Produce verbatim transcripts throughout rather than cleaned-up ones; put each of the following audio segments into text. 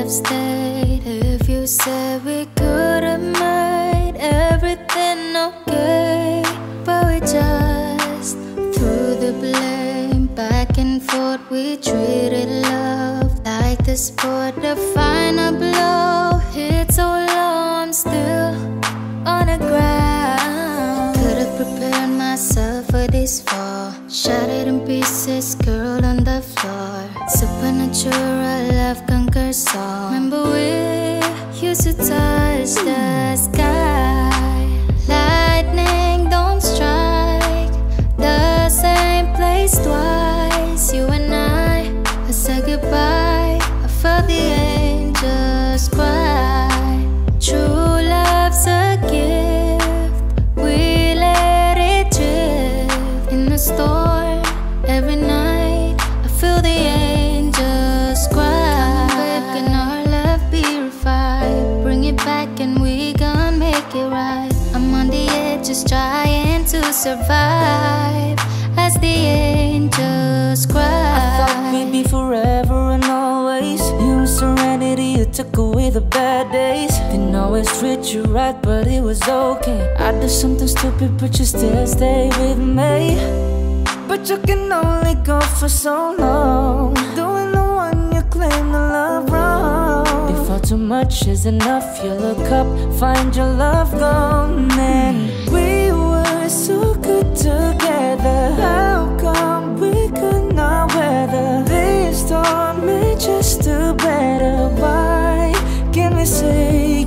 have stayed if you said we could have made everything okay. But we just threw the blame back and forth. We treated love like the sport. The final blow hit so low, I'm still on the ground. Could've prepared myself for this fall. Shattered in pieces, curled on the floor. Supernatural love conquers all. Remember we used to touch the sky. Lightning don't strike the same place twice. You and I, I said goodbye. I felt the angels cry. True love's a gift. We let it drift in the storm. Every night I feel the angels cry. Come back and our love be revived. Bring it back and we gon' make it right. I'm on the edge just trying to survive as the angels cry. I thought we'd be forever and always. You were serenity, you took away the bad days. Didn't always treat you right, but it was okay. I did something stupid, but you still stay with me. But you can only go for so long, doing the one you claim to love wrong. Before too much is enough, you look up, find your love gone. And we were so good together. How come we could not weather this storm? It just do better. Why can't we say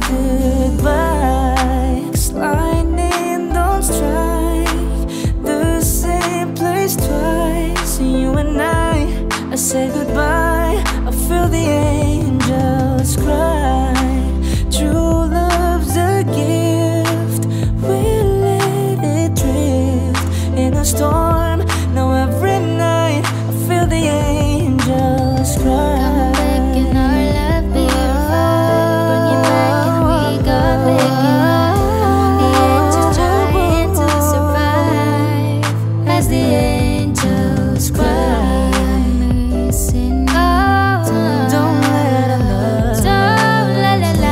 goodbye? 'Cause lightning don't strike the same place twice. You and I, I say goodbye. I feel the angels cry. True love's a gift. We let it drift in a storm. Now every night I feel the angels cry. Come back and our love be revived. Bring it back and we gon' make it right. The angels trying to survive as the angels cry. Missing you. Don't let our love, Don't la la la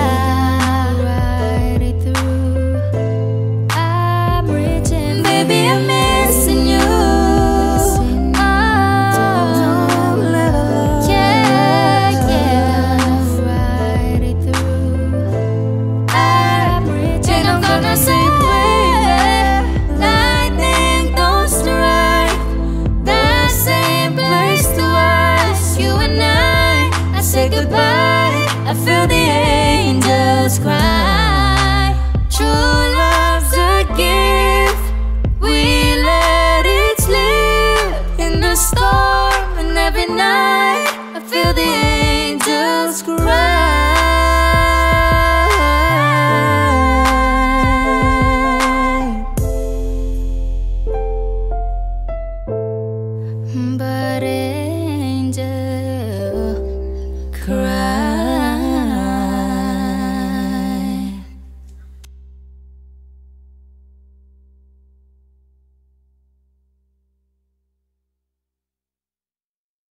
ride it through. I'm reaching, baby, I'm missing you. don't let our love. Yeah, yeah, ride it through. I'm reaching, I'm gonna say, baby, lightning don't strike the same place twice. You and I, I say goodbye. I feel the